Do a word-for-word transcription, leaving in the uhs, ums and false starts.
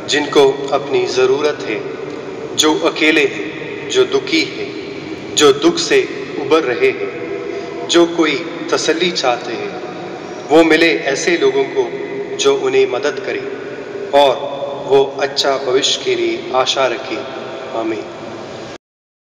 जिनको अपनी ज़रूरत है, जो अकेले हैं, जो दुखी हैं, जो दुख से उबर रहे हैं, जो कोई तसल्ली चाहते हैं, वो मिले ऐसे लोगों को जो उन्हें मदद करें और वो अच्छा भविष्य के लिए आशा रखें। आमीन।